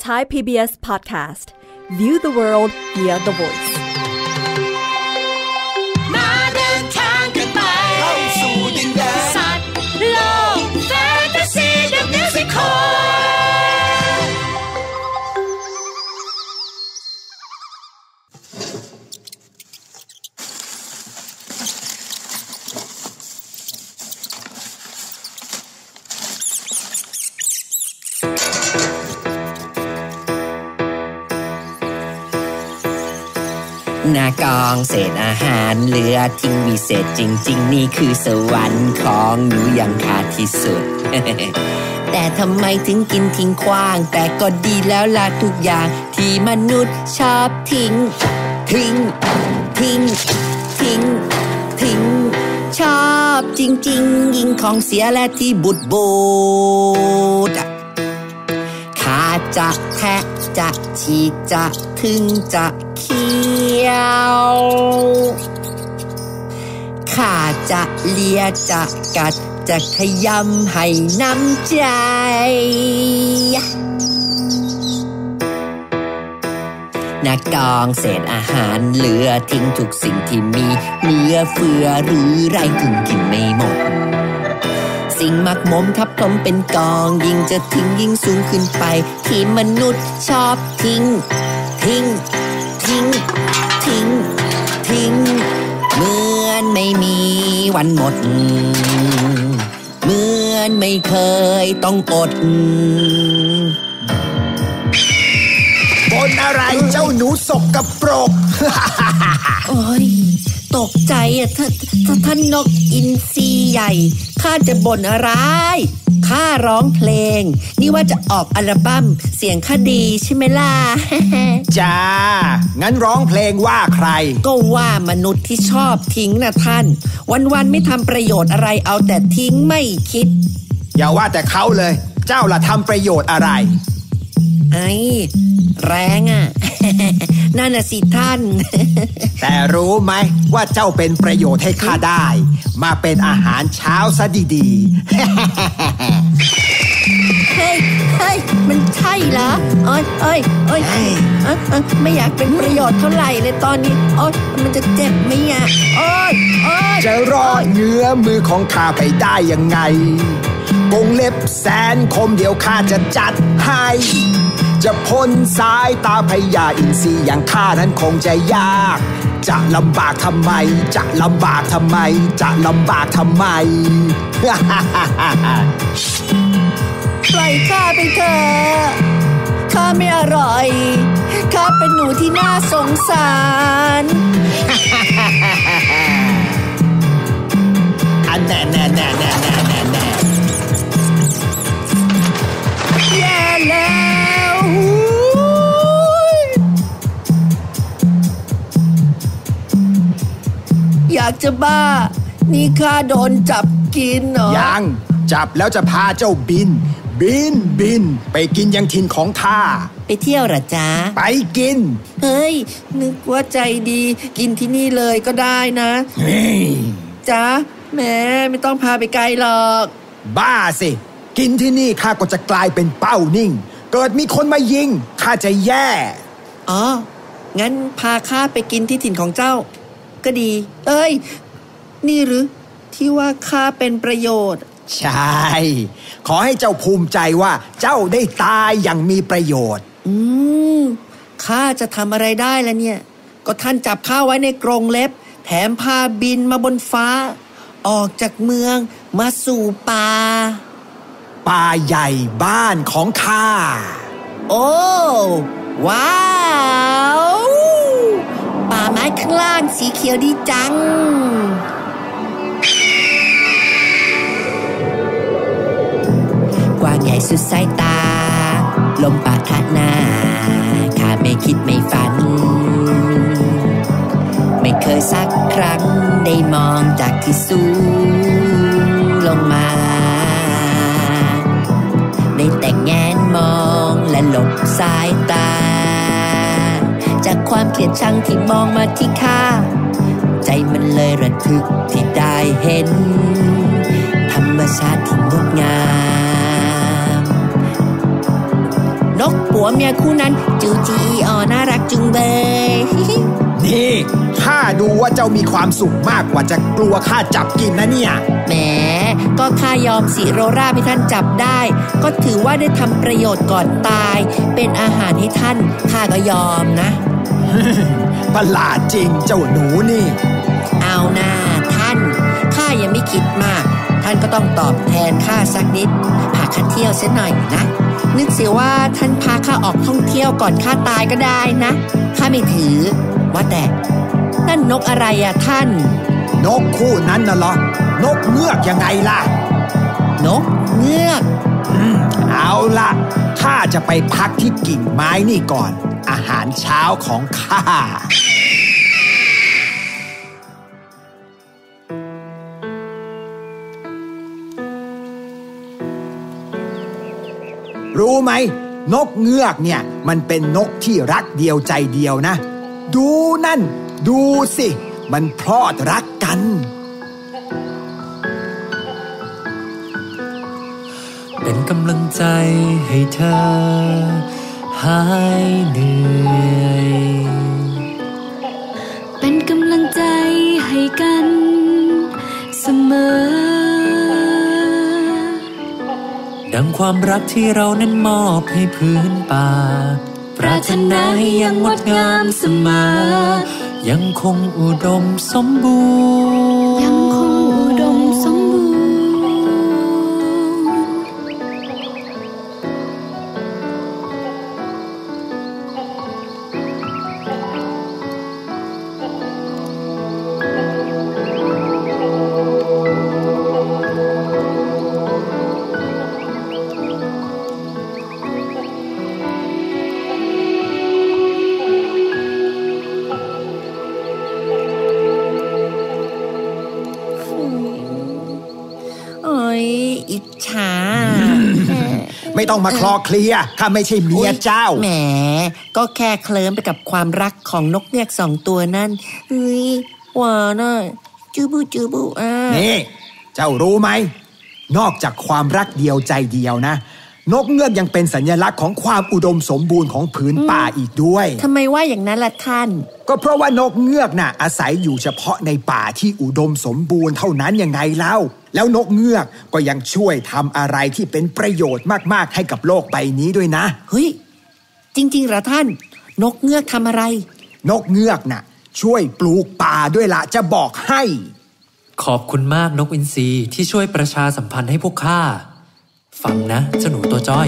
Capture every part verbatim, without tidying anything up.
Thai พี บี เอส Podcast View the world via the voice มาเดินทางกันไปเข้าสู่ดินแดนสัตว์โลกแฟนตาซีเดอะมิวสิคอลหน้ากองเศษอาหารเหลือทิ้งวิเศษจริงๆนี่คือสวรรค์ของหนูยังขาดที่สุด แต่ทำไมถึงกินทิ้งขว้างแต่ก็ดีแล้วล่ะทุกอย่างที่มนุษย์ชอบทิ้งทิ้งทิ้งทิ้งทิ้งชอบจริงๆยิ่งของเสียและที่บุดบูดขาจะแทะจะฉีกจะถึงจะเคี้ยวข้าจะเลียจะกัดจะขยำให้น้ำใจหน้ากองเศษอาหารเหลือทิ้งทุกสิ่งที่มีเหลือเฟือหรือไรถึงกินไม่หมดสิ่งมักมมทับถมเป็นกองยิ่งจะทิ้งยิ่งสูงขึ้นไปที่มนุษย์ชอบทิ้งทิ้งทิ้งทิ้งทิ้งเหมือนไม่มีวันหมดเหมือนไม่เคยต้องอดบนอะไรเจ้าหนูสกปรกโอ้ยตกใจอ่ะท่านท่านนกอินทรีใหญ่ข้าจะบ่นอะไรข้าร้องเพลงนี่ว่าจะออกอัลบั้มเสียงข้าดีใช่ไหมล่ะจ้างั้นร้องเพลงว่าใครก็ว่ามนุษย์ที่ชอบทิ้งนะท่านวันๆไม่ทำประโยชน์อะไรเอาแต่ทิ้งไม่คิดอย่าว่าแต่เขาเลยเจ้าล่ะทำประโยชน์อะไรไอ้แรงอ่ะ นั่นน่ะสิท่านแต่รู้ไหมว่าเจ้าเป็นประโยชน์ให้ข้าได้มาเป็นอาหารเช้าซะดีๆ เฮ้ยเฮ้ยมันใช่เหรอโอ๊ยโอ๊ยโอ๊ยเอ้ยไม่อยากเป็นประโยชน์เท่าไหร่เลยตอนนี้โอ๊ยมันจะเจ็บไหมอ่ะโอ๊ยโอ๊ยจะรอดเงื้อมือของข้าไปได้ยังไงกรงเล็บแสนคมเดี๋ยวข้าจะจัดให้จะพ้นสายตาพญาอินทรีอย่างข้านั้นคงจะยากจะลำบากทำไมจะลำบากทำไมจะลำบากทำไมปล่อยข้าไปเถอะข้าไม่อร่อยข้าเป็นหนูที่น่าสงสารอันแน่แน่แน่แน่แน่แน่แน่แย่แล้วอยากจะบ้านี่ข้าโดนจับกินเหรอยังจับแล้วจะพาเจ้าบินบินบินไปกินยังถิ่นของข้าไปเที่ยวเหรอจ๊ะไปกินเฮ้ยนึกว่าใจดีกินที่นี่เลยก็ได้นะเฮ้ยจ๊ะแม่ไม่ต้องพาไปไกลหรอกบ้าสิกินที่นี่ข้าก็จะกลายเป็นเป้านิ่งเกิดมีคนมายิงข้าจะแย่อ๋องั้นพาข้าไปกินที่ถิ่นของเจ้าก็ดีเอ้ยนี่หรือที่ว่าข้าเป็นประโยชน์ใช่ขอให้เจ้าภูมิใจว่าเจ้าได้ตายอย่างมีประโยชน์อืมข้าจะทำอะไรได้ล่ะเนี่ยก็ท่านจับข้าไว้ในกรงเล็บแถมพาบินมาบนฟ้าออกจากเมืองมาสู่ป่าป่าใหญ่บ้านของข้าโอ้ว้าวป่าไม้ข้างล่างสีเขียวดีจังกว้างใหญ่สุดสายตาลมปะทะหน้าข้าไม่คิดไม่ฝันไม่เคยสักครั้งได้มองจากที่สูงลงมาได้แต่แงนมองและหลบสายตาจากความเกลียดชังที่มองมาที่ข้าใจมันเลยระทึกที่ได้เห็นธรรมชาติที่งดงามนกผัวเมียคู่นั้นจูจีอ๋อน่ารักจุงเบยนี่ข้าดูว่าเจ้ามีความสุขมากกว่าจะกลัวข้าจับกินนะเนี่ยแหมก็ข้ายอมสิโรราให้ท่านจับได้ก็ถือว่าได้ทำประโยชน์ก่อนตายเป็นอาหารให้ท่านข้าก็ยอมนะประหลาดจริงเจ้าหนูนี่เอาหน้าท่านข้ายังไม่คิดมากท่านก็ต้องตอบแทนข้าสักนิดพาข้าเที่ยวเสียหน่อยนะนึกเสียว่าท่านพาข้าออกท่องเที่ยวก่อนข้าตายก็ได้นะข้าไม่ถือว่าแต่นั่นนกอะไรอะท่านนกคู่นั้นน่ะเหรอนกเงือกยังไงล่ะนกเงือกอืมเอาล่ะข้าจะไปพักที่กิ่งไม้นี่ก่อนอาหารเช้าของข้ารู้ไหมนกเงือกเนี่ยมันเป็นนกที่รักเดียวใจเดียวนะดูนั่นดูสิมันพลอดรักกันเป็นกำลังใจให้เธอหายเหนื่อยเป็นกำลังใจให้กันเสมอดังความรักที่เรานั้นมอบให้พื้นป่าปรารถนาให้ยังงดงามเสมอยังคงอุดมสมบูรณ์ยังคงอุดมสมบูรณ์อิจฉาไม่ต้องมาคลอเคลียข้าไม่ใช่เมียเจ้าแหมก็แค่เคลิ้มไปกับความรักของนกเงือกสองตัวนั่นเฮ้ยหวานอ่ะจูบูจูบูอ่ะนี่เจ้ารู้ไหมนอกจากความรักเดียวใจเดียวนะนกเงือกยังเป็นสัญลักษณ์ของความอุดมสมบูรณ์ของผืนป่าอีกด้วยทำไมว่าอย่างนั้นล่ะท่านก็เพราะว่านกเงือกน่ะอาศัยอยู่เฉพาะในป่าที่อุดมสมบูรณ์เท่านั้นยังไงเล่าแล้วนกเงือกก็ยังช่วยทำอะไรที่เป็นประโยชน์มากๆให้กับโลกใบนี้ด้วยนะเฮ้ยจริงๆเหรอท่านนกเงือกทำอะไรนกเงือกน่ะช่วยปลูกป่าด้วยละจะบอกให้ขอบคุณมากนกอินทรีที่ช่วยประชาสัมพันธ์ให้พวกข้าฟังนะเจ้าหนูตัวจ้อย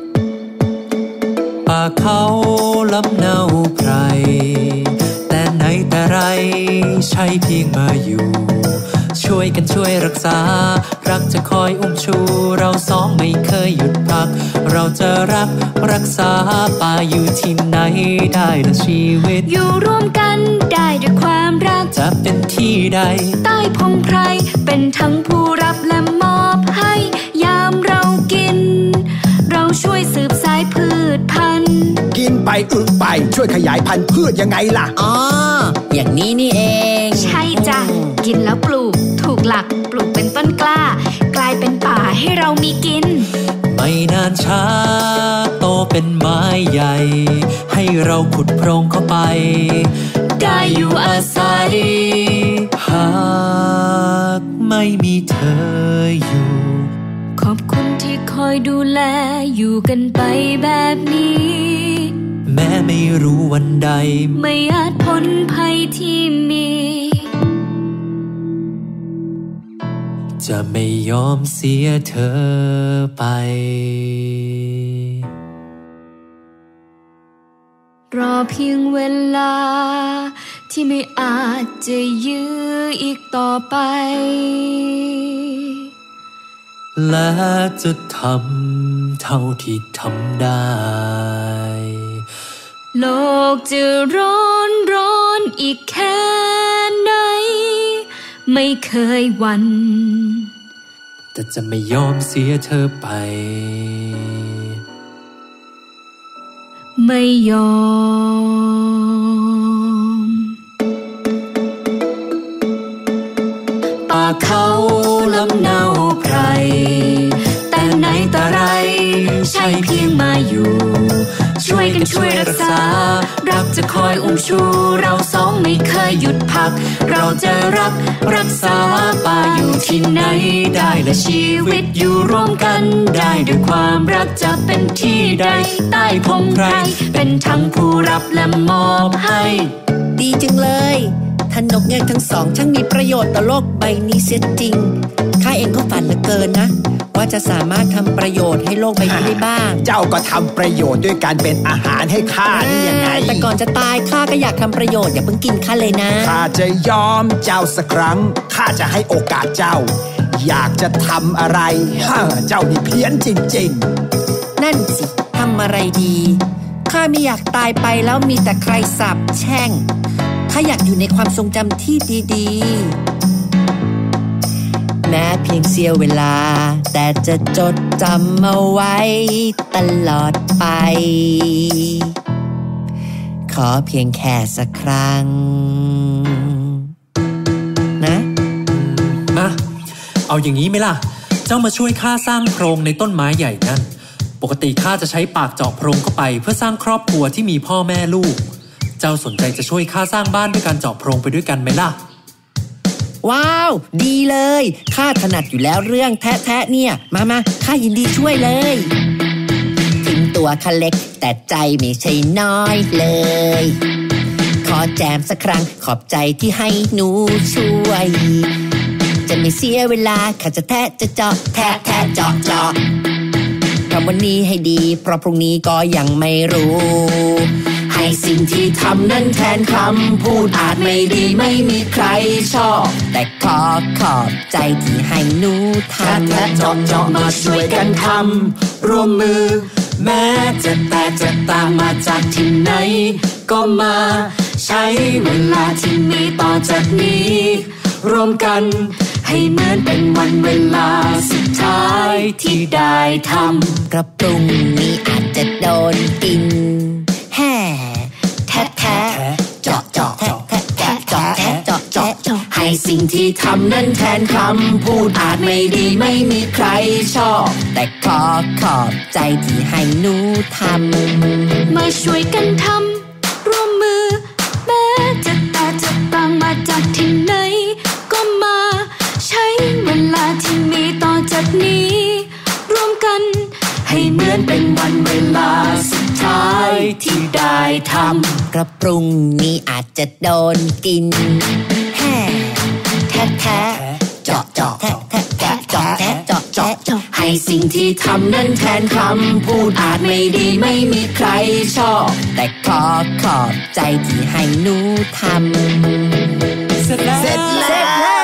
ป่าเขาลำเนาไพรแต่ไหนแต่ไรใช่เพียงมาอยู่ช่วยกันช่วยรักษารักจะคอยอุ้มชูเราสองไม่เคยหยุดพักเราจะรักรักษาป่าอยู่ที่ไหนได้และชีวิตอยู่ร่วมกันได้ด้วยความรักจะเป็นที่ใดใต้พงไพรเป็นทั้งผู้รับและมอบให้ยามเรากินเราช่วยสืบสายพืชพันธุ์กินไปอึไปช่วยขยายพันธุ์พืชยังไงล่ะอ๋ออย่างนี้นี่เองใช่จ้ะกินแล้วปลูกถูกหลักปลูกเป็นต้นกล้ากลายเป็นป่าให้เรามีกินไม่นานช้าโตเป็นไม้ใหญ่ให้เราขุดโพรงเข้าไปได้อยู่อาศัยหากไม่มีเธออยู่ขอบคุณที่คอยดูแลอยู่กันไปแบบนี้แม้ไม่รู้วันใดไม่อาจพ้นภัยที่มีจะไม่ยอมเสียเธอไปรอเพียงเวลาที่ไม่อาจจะยื้ออีกต่อไปและจะทำเท่าที่ทำได้โลกจะร้อนร้อนอีกแค่ไหนไม่เคยหวั่นแต่จะไม่ยอมเสียเธอไปไม่ยอมป่าเขาลำเนาไพรแต่ไหนแต่ไรใช่เพียงมาอยู่กันช่วยรักษารักจะคอยอุ้มชูเราสองไม่เคยหยุดพักเราจะรักรักษาป่าอยู่ที่ไหนได้และชีวิตอยู่ร่วมกันได้ด้วยความรักจะเป็นที่ใดใต้พงไพรเป็นทั้งผู้รับและมอบให้ดีจังเลยท่านนกเงือกทั้งสองช่างมีประโยชน์ต่อโลกใบนี้เสียจริงข้าเองก็ฝันเหลือเกินนะว่าจะสามารถทำประโยชน์ให้โลกใบนี้ได้บ้างเจ้าก็ทำประโยชน์ด้วยการเป็นอาหารให้ข้านี่ยังไงแต่ก่อนจะตายข้าก็อยากทำประโยชน์อย่าเพิ่งกินข้าเลยนะข้าจะยอมเจ้าสักครั้งข้าจะให้โอกาสเจ้าอยากจะทำอะไรเจ้านี่เพี้ยนจริงๆนั่นสิทำอะไรดีข้าไม่อยากตายไปแล้วมีแต่ใครสาปแช่งข้าอยากอยู่ในความทรงจำที่ดีๆแม้เพียงเสี้ยวเวลาแต่จะจดจำเอาไว้ตลอดไปขอเพียงแค่สักครั้งนะมาเอาอย่างนี้ไหมล่ะเจ้ามาช่วยข้าสร้างโพรงในต้นไม้ใหญ่นั่นปกติข้าจะใช้ปากเจาะโพรงเข้าไปเพื่อสร้างครอบครัวที่มีพ่อแม่ลูกเจ้าสนใจจะช่วยข้าสร้างบ้านด้วยการเจาะโพรงไปด้วยกันไหมล่ะว้าวดีเลยข้าถนัดอยู่แล้วเรื่องแทะๆเนี่ยมามาข้ายินดีช่วยเลยถึงตัวข้าเล็กแต่ใจไม่ใช่น้อยเลยขอแจมสักครั้งขอบใจที่ให้หนูช่วยจะไม่เสียเวลาข้าจะแทะจะเจาะแทะแทะเจาะเจาะทำวันนี้ให้ดีเพราะพรุ่งนี้ก็ยังไม่รู้ให้สิ่งที่ทำนั้นแทนคำพูดอาจไม่ดีไม่มีใครชอบแต่ขอขอบใจที่ให้หนูทำแทะเจาะเจาะมาช่วยกันทำร่วมมือแม้จะแตกจะต่างมาจากที่ไหนก็มาใช้เวลาที่มีต่อจากนี้รวมกันให้เหมือนเป็นวันเวลาสุดท้ายที่ได้ทำกระปรุงนี้อาจจะโดนกินแห่แทะแทะเจาะเจาะแทะแทะแทะเจาะแทะเจาะเจาะให้สิ่งที่ทำนั้นแทนคำพูดอาจไม่ดีไม่มีใครชอบแต่ขอขอบใจที่ให้หนูทำมาช่วยกันทำร่วมมือแม้จะแตกจะต่างมาจากที่ไหนก็มาใช้เวลาที่มีต่อจากนี้รวมกันให้เหมือนเป็นวันเวลาสุดท้ายที่ได้ทำกระปรุงนี้อาจจะโดนกินแห่แทะแทะเจาะเจาะแทะแทะแทะเจาะแทะเจาะเจาะให้สิ่งที่ทำนั้นแทนคำพูดอาจไม่ดีไม่มีใครชอบแต่ขอขอบใจที่ให้หนูทำเสร็จแล้วเสร็จแล้ว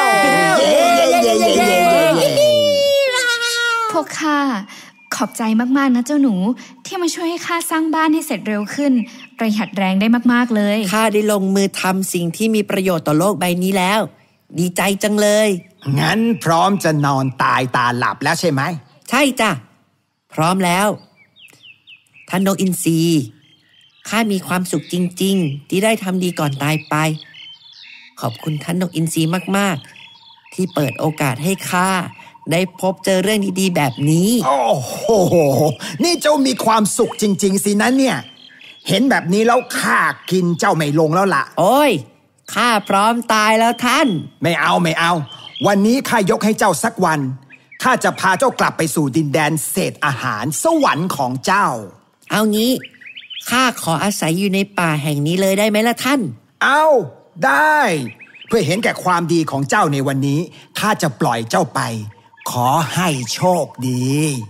พวกข้าขอบใจมากๆนะเจ้าหนูที่มาช่วยให้ข้าสร้างบ้านให้เสร็จเร็วขึ้นประหยัดแรงได้มากๆเลยข้าได้ลงมือทำสิ่งที่มีประโยชน์ต่อโลกใบนี้แล้วดีใจจังเลยงั้นพร้อมจะนอนตายตาหลับแล้วใช่ไหมใช่จ้ะพร้อมแล้วท่านนกอินทรีข้ามีความสุขจริงๆที่ได้ทำดีก่อนตายไปขอบคุณท่านนกอินทรีมากๆที่เปิดโอกาสให้ข้าได้พบเจอเรื่องดีๆแบบนี้โอ้โหนี่เจ้ามีความสุขจริงๆสินะเนี่ยเห็นแบบนี้แล้วข้ากินเจ้าไม่ลงแล้วล่ะโอ้ยข้าพร้อมตายแล้วท่านไม่เอาไม่เอาวันนี้ข้ายกให้เจ้าสักวันข้าจะพาเจ้ากลับไปสู่ดินแดนเศษอาหารสวรรค์ของเจ้าเอางี้ข้าขออาศัยอยู่ในป่าแห่งนี้เลยได้ไหมล่ะท่านเอาได้เพื่อเห็นแก่ความดีของเจ้าในวันนี้ข้าจะปล่อยเจ้าไปขอให้โชคดี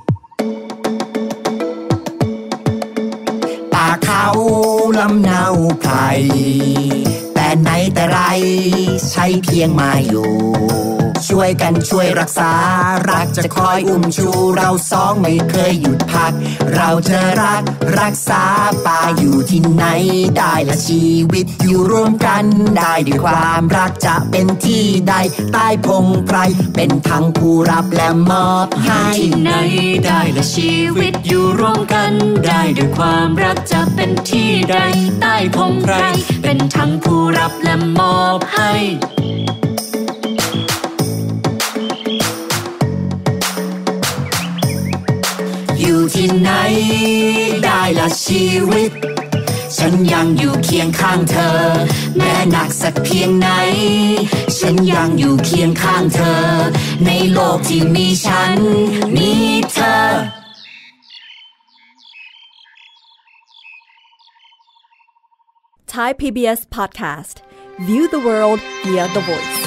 ป่าเขาลำเนาไพรแต่ไหนแต่ไรใช้เพียงมาอยู่ช่วยกันช่วยรักษารักจะคอยอุ้มชูเราสองไม่เคยหยุดพักเราจะรักรักษาป่าอยู่ที่ไหนได้ละชีวิตอยู่ร่วมกันได้ด้วยความรักจะเป็นที่ใดใต้พงไพรเป็นทั้งผู้รับและมอบให้ที่ไหนได้ละชีวิตอยู่ร่วมกันได้ด้วยความรักจะเป็นที่ใดใต้พงไพรเป็นทั้งผู้รับและมอบให้อยู่ที่ไหนได้ละชีวิตฉันยังอยู่เคียงข้างเธอแม้หนักสักเพียงไหนฉันยังอยู่เคียงข้างเธอในโลกที่มีฉันมีเธอ Thai พี บี เอส Podcast. View the world via the voice.